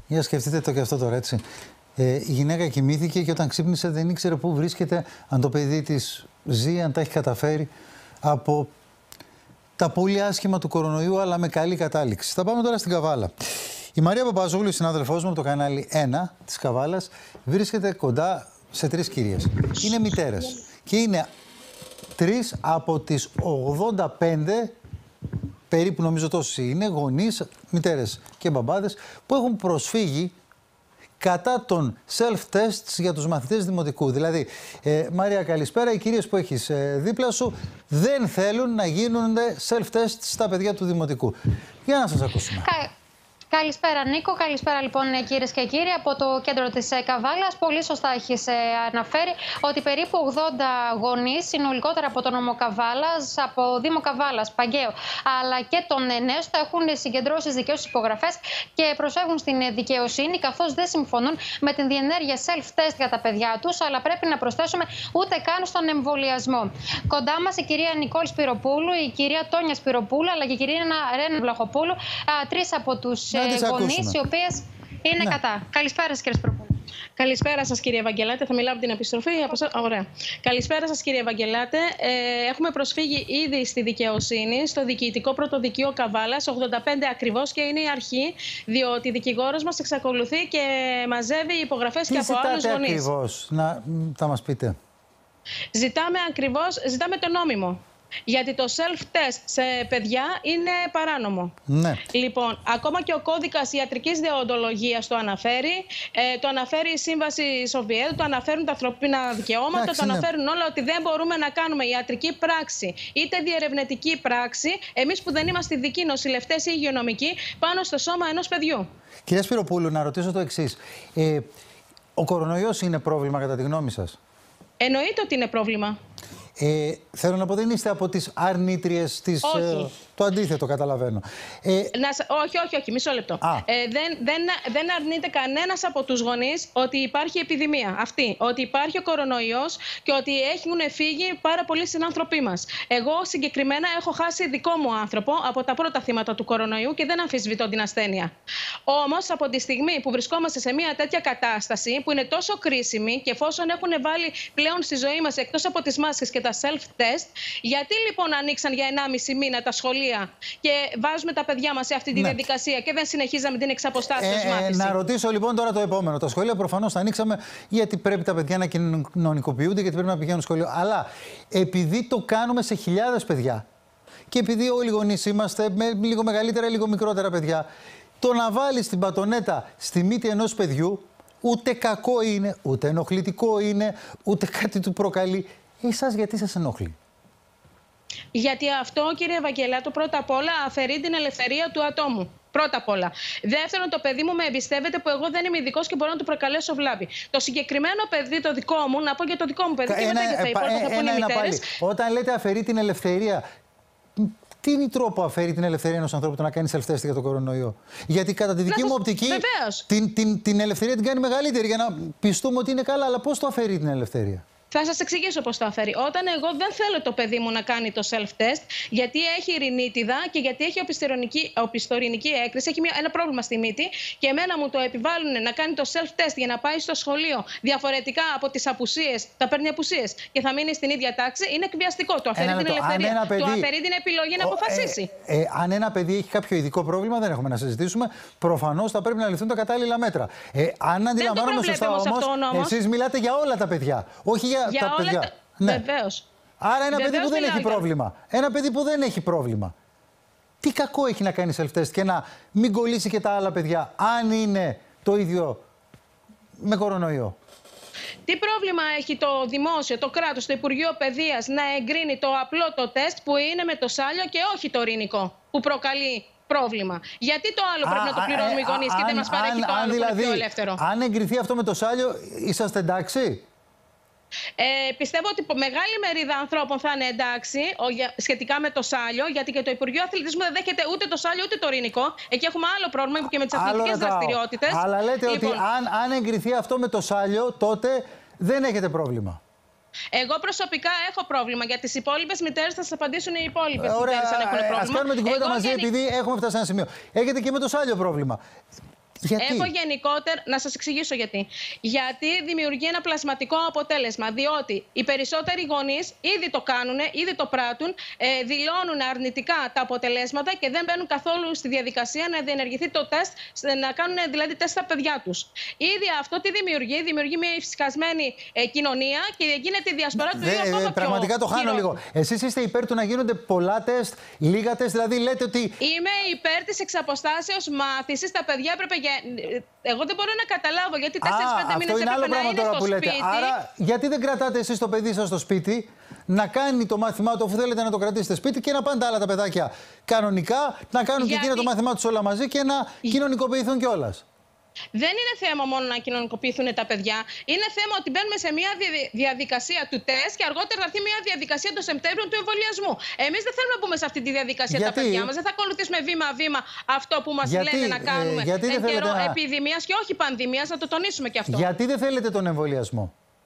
Για σκεφτείτε το και αυτό τώρα, έτσι. Η γυναίκα κοιμήθηκε και όταν ξύπνησε δεν ήξερε πού βρίσκεται, αν το παιδί της ζει, αν τα έχει καταφέρει από τα πολύ άσχημα του κορονοϊού, αλλά με καλή κατάληξη. Θα πάμε τώρα στην Καβάλα. Η Μαρία Παπαζόγλου, η συνάδελφός μου από το κανάλι 1 της Καβάλας, βρίσκεται κοντά σε 3 κυρίες. Είναι μητέρες και είναι 3 από τις 85, περίπου νομίζω τόσοι είναι, γονείς, μητέρες και μπαμπάδες, που έχουν προσφύγει κατά των self-tests για τους μαθητές δημοτικού. Δηλαδή, Μαρία, καλησπέρα. Οι κυρίες που έχεις δίπλα σου δεν θέλουν να γίνονται self-tests στα παιδιά του δημοτικού. Για να σας ακούσουμε. Καλησπέρα, Νίκο. Καλησπέρα, λοιπόν, κυρίες και κύριοι, από το κέντρο της Καβάλας. Πολύ σωστά έχεις αναφέρει ότι περίπου 80 γονείς, συνολικότερα από τον νομό Καβάλας, από Δήμο Καβάλας, Παγκαίο, αλλά και τον ΝΕΣΤΟ, έχουν συγκεντρώσει δικαίωσες υπογραφές και προσφεύγουν στην δικαιοσύνη, καθώς δεν συμφωνούν με την διενέργεια self-test για τα παιδιά τους, αλλά πρέπει να προσθέσουμε ούτε καν στον εμβολιασμό. Κοντά μας η κυρία Νικόλ Σπυροπούλου, η κυρία Τόνια Σπυροπούλου, αλλά και η κυρία Ρένα Βλαχοπούλου, 3 από τους γονείς, οι οποίες είναι κατά. Καλησπέρα σας, κύριε Σπυροπούλου. Καλησπέρα σας, κύριε Ευαγγελάτε. Θα μιλάω από την επιστροφή. Ωραία. Καλησπέρα σας, κύριε Ευαγγελάτε. Έχουμε προσφύγει ήδη στη δικαιοσύνη, στο Διοικητικό Πρωτοδικείο Καβάλας, 85 ακριβώς, και είναι η αρχή, διότι η δικηγόρος μας εξακολουθεί και μαζεύει υπογραφές και από άλλους γονείς. Τι ακριβώς, θα μας πείτε. Ζητάμε το νόμιμο. Γιατί το self-test σε παιδιά είναι παράνομο. Ναι. Λοιπόν, ακόμα και ο κώδικας ιατρικής δεοντολογίας το αναφέρει, το αναφέρει η Σύμβαση Σοβιέτου, το αναφέρουν τα ανθρωπίνα δικαιώματα, το αναφέρουν όλα, ότι δεν μπορούμε να κάνουμε ιατρική πράξη είτε διερευνητική πράξη, εμείς που δεν είμαστε ειδικοί νοσηλευτές ή υγειονομικοί, πάνω στο σώμα ενός παιδιού. Κυρία Σπυροπούλου, να ρωτήσω το εξής. Ο κορονοϊός είναι πρόβλημα κατά τη γνώμη σας? Εννοείται ότι είναι πρόβλημα. Θέλω να πω, δεν είστε από τις αρνήτριες της... το αντίθετο, καταλαβαίνω. Όχι, μισό λεπτό. Δεν αρνείται κανένας από τους γονείς ότι υπάρχει επιδημία αυτή, ότι υπάρχει ο κορονοϊός και ότι έχουν φύγει πάρα πολλοί συνάνθρωποι μας. Εγώ συγκεκριμένα έχω χάσει δικό μου άνθρωπο από τα πρώτα θύματα του κορονοϊού και δεν αμφισβητώ την ασθένεια. Όμως, από τη στιγμή που βρισκόμαστε σε μια τέτοια κατάσταση που είναι τόσο κρίσιμη και εφόσον έχουν βάλει πλέον στη ζωή μας εκτός από τις μάσκες και τα self-test, γιατί λοιπόν ανοίξαν για 1,5 μήνα τα σχολεία και βάζουμε τα παιδιά μας σε αυτή τη διαδικασία και δεν συνεχίζαμε την εξαποστάσεως μάθηση? Να ρωτήσω λοιπόν τώρα το επόμενο. Τα σχολεία προφανώς τα ανοίξαμε γιατί πρέπει τα παιδιά να κοινωνικοποιούνται, γιατί πρέπει να πηγαίνουν σχολείο. Αλλά επειδή το κάνουμε σε χιλιάδες παιδιά και επειδή όλοι οι γονείς είμαστε με λίγο μεγαλύτερα ή λίγο μικρότερα παιδιά, το να βάλεις την πατονέτα στη μύτη ενός παιδιού ούτε κακό είναι, ούτε ενοχλητικό είναι, ούτε κάτι του προκαλεί. Εσάς γιατί σας ενοχλεί? Γιατί αυτό, κύριε Ευαγγελάτο, πρώτα απ' όλα αφαιρεί την ελευθερία του ατόμου. Πρώτα απ' όλα. Δεύτερον, το παιδί μου με εμπιστεύεται που εγώ δεν είμαι ειδικός και μπορώ να του προκαλέσω βλάβη. Το συγκεκριμένο παιδί, το δικό μου, να πω για το δικό μου παιδί, και μετά για τα υπόλοιπα θα πούνε οι μητέρες. Όταν λέτε αφαιρεί την ελευθερία, τι είναι η τρόπο αφαιρεί την ελευθερία ενός ανθρώπου να κάνει self-test για το κορονοϊό? Γιατί κατά τη δική μου οπτική, την ελευθερία την κάνει μεγαλύτερη για να πιστούμε ότι είναι καλά. Αλλά πώς το αφαιρεί την ελευθερία? Θα σας εξηγήσω πώς το αφαιρεί. Όταν εγώ δεν θέλω το παιδί μου να κάνει το self-test, γιατί έχει ρινίτιδα και γιατί έχει οπισθορρινική έκρηση, έχει ένα πρόβλημα στη μύτη, και εμένα μου το επιβάλλουν να κάνει το self-test για να πάει στο σχολείο διαφορετικά από τις απουσίες, θα παίρνει απουσίες και θα μείνει στην ίδια τάξη, είναι εκβιαστικό. Το αφαιρεί την ελευθερία, το αφαιρεί την επιλογή να αποφασίσει. Αν ένα παιδί έχει κάποιο ειδικό πρόβλημα, δεν έχουμε να συζητήσουμε. Προφανώς θα πρέπει να ληφθούν τα κατάλληλα μέτρα. Αν αντιλαμβάνομαι σωστά όμως, εσείς μιλάτε για όλα τα παιδιά, όχι για τα παιδιά. Βεβαίως. Άρα ένα παιδί που δεν έχει πρόβλημα. Ένα παιδί που δεν έχει πρόβλημα. Τι κακό έχει να κάνει self-test και να μην κολλήσει και τα άλλα παιδιά, αν είναι το ίδιο με κορονοϊό? Τι πρόβλημα έχει το δημόσιο, το κράτος, το Υπουργείο Παιδείας να εγκρίνει το απλό το τεστ που είναι με το σάλιο και όχι το ειρηνικό που προκαλεί πρόβλημα? Γιατί το άλλο πρέπει να το πληρώνουμε οι γονείς και δεν μας παρέχει το άλλο που είναι πιο ελεύθερο? Αν εγκριθεί αυτό με το σάλιο, είσαστε εντάξει? Πιστεύω ότι μεγάλη μερίδα ανθρώπων θα είναι εντάξει σχετικά με το σάλιο, γιατί και το Υπουργείο Αθλητισμού δεν δέχεται ούτε το σάλιο ούτε το ειρηνικό. Εκεί έχουμε άλλο πρόβλημα και με τις αθλητικές δραστηριότητες. Αλλά λέτε ότι αν εγκριθεί αυτό με το σάλιο, τότε δεν έχετε πρόβλημα. Εγώ προσωπικά έχω πρόβλημα. Για τις υπόλοιπες μητέρες θα σας απαντήσουν οι υπόλοιπες μητέρες αν έχουν πρόβλημα. Ας κάνουμε την κουβέντα μαζί, επειδή έχουμε φτάσει σε ένα σημείο. Έχετε και με το σάλιο πρόβλημα. Γιατί? Έχω γενικότερα, να σας εξηγήσω γιατί. Γιατί δημιουργεί ένα πλασματικό αποτέλεσμα. Διότι οι περισσότεροι γονείς ήδη το κάνουν, ήδη το πράττουν, δηλώνουν αρνητικά τα αποτελέσματα και δεν μπαίνουν καθόλου στη διαδικασία να διενεργηθεί το τεστ, να κάνουν δηλαδή τεστ στα παιδιά τους. Ήδη αυτό τι δημιουργεί? Δημιουργεί μια υφισκασμένη κοινωνία και γίνεται η διασπορά του ιού ακόμα πιο. Πραγματικά το χάνω λίγο. Εσείς είστε υπέρ του να γίνονται πολλά τεστ, λίγα τεστ, δηλαδή λέτε ότι. Είμαι υπέρ της εξαποστάσεως μάθησης. Τα παιδιά έπρεπε. Εγώ δεν μπορώ να καταλάβω γιατί 4-5 μήνες έπρεπε να είναι στο σπίτι. Άρα, γιατί δεν κρατάτε εσείς το παιδί σας στο σπίτι, να κάνει το μάθημά του, αφού θέλετε να το κρατήσετε σπίτι και να πάνε τα άλλα τα παιδάκια κανονικά, να κάνουν και εκείνα το μάθημά τους όλα μαζί και να κοινωνικοποιηθούν κιόλας. Δεν είναι θέμα μόνο να κοινωνικοποιηθούν τα παιδιά. Είναι θέμα ότι μπαίνουμε σε μια διαδικασία του τεστ και αργότερα θα έρθει μια διαδικασία το Σεπτέμβριο του εμβολιασμού. Εμείς δεν θέλουμε να μπούμε σε αυτή τη διαδικασία τα παιδιά μας. Δεν θα ακολουθήσουμε βήμα-βήμα αυτό που μας λένε να κάνουμε εν καιρό επιδημίας και όχι πανδημίας, να το τονίσουμε και αυτό. Γιατί δεν θέλετε τον εμβολιασμό?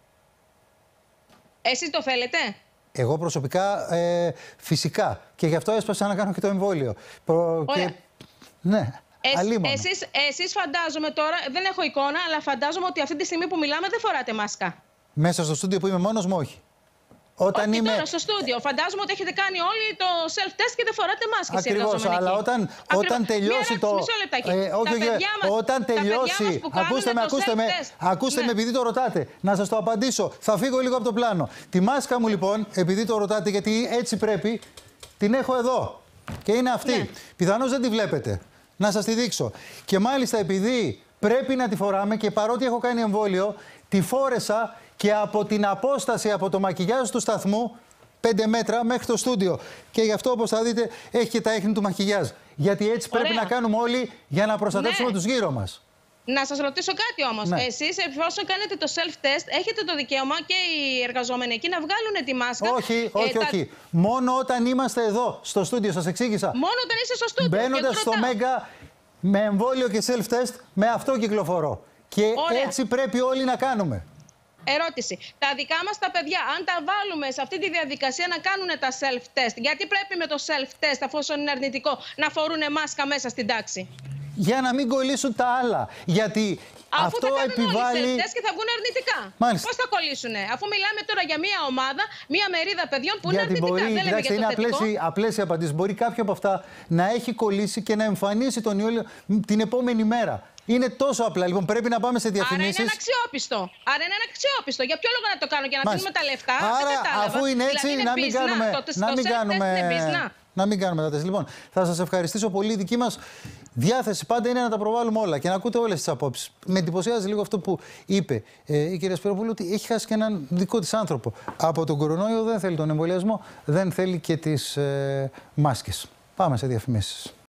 Εσείς το θέλετε? Εγώ προσωπικά φυσικά. Και γι' αυτό έσπασα να κάνω και το εμβόλιο. Ναι. Εσείς φαντάζομαι τώρα, δεν έχω εικόνα, αλλά φαντάζομαι ότι αυτή τη στιγμή που μιλάμε δεν φοράτε μάσκα. Μέσα στο στούντιο που είμαι μόνος μου, όχι. Όχι τώρα στο στούντιο. Φαντάζομαι ότι έχετε κάνει όλοι το self-test και δεν φοράτε μάσκα. Ακριβώς, αλλά όταν τελειώσει το. Όταν τελειώσει. Ακούστε με, επειδή το ρωτάτε. Να σας το απαντήσω. Θα φύγω λίγο από το πλάνο. Τη μάσκα μου λοιπόν, επειδή το ρωτάτε, γιατί έτσι πρέπει, την έχω εδώ. Και είναι αυτή. Ναι. Πιθανώς δεν τη βλέπετε. Να σας τη δείξω. Και μάλιστα επειδή πρέπει να τη φοράμε και παρότι έχω κάνει εμβόλιο, τη φόρεσα και από την απόσταση από το μακιγιάζ του σταθμού 5 μέτρα μέχρι το στούντιο. Και γι' αυτό, όπως θα δείτε, έχει και τα ίχνη του μακιγιάζ. Γιατί έτσι πρέπει να κάνουμε όλοι για να προστατεύσουμε τους γύρω μας. Να σας ρωτήσω κάτι όμως. Ναι. Εσείς, εφόσον κάνετε το self-test, έχετε το δικαίωμα και οι εργαζόμενοι εκεί να βγάλουν τη μάσκα. Όχι. Μόνο όταν είμαστε εδώ, στο στούντιο, σας εξήγησα. Μόνο όταν είστε στο στούντιο. Μπαίνοντας στο Μέγκα με εμβόλιο και self-test, με αυτό κυκλοφορώ. Και έτσι πρέπει όλοι να κάνουμε. Ερώτηση. Τα δικά μας τα παιδιά, αν τα βάλουμε σε αυτή τη διαδικασία να κάνουν τα self-test, γιατί πρέπει με το self-test, αφόσον είναι αρνητικό, να φορούν μάσκα μέσα στην τάξη? Για να μην κολλήσουν τα άλλα. Γιατί αφού αυτό θα επιβάλλει. Όλοι και θα βγουν αρνητικά. Πώς θα κολλήσουνε? Αφού μιλάμε τώρα για μια ομάδα, μια μερίδα παιδιών που είναι αρνητικά. Δεν λέμε για το θετικό. Είναι απλές οι απαντήσεις. Μπορεί κάποιο από αυτά να έχει κολλήσει και να εμφανίσει τον ιό την επόμενη μέρα. Είναι τόσο απλά. Λοιπόν, πρέπει να πάμε σε διαφημίσεις. Άρα είναι αξιόπιστο. Για ποιο λόγο να το κάνω? Για να δίνουμε τα λεφτά? Άρα, αφού είναι έτσι, δηλαδή να μην κάνουμε τα τεστ. Λοιπόν, θα σας ευχαριστήσω πολύ. Η δική μας διάθεση πάντα είναι να τα προβάλλουμε όλα και να ακούτε όλες τις απόψεις. Με εντυπωσιάζει λίγο αυτό που είπε η κυρία Σπυροπούλου, ότι έχει χάσει και έναν δικό της άνθρωπο. Από τον κορονοϊό δεν θέλει τον εμβολιασμό, δεν θέλει και τις μάσκες. Πάμε σε διαφημίσεις.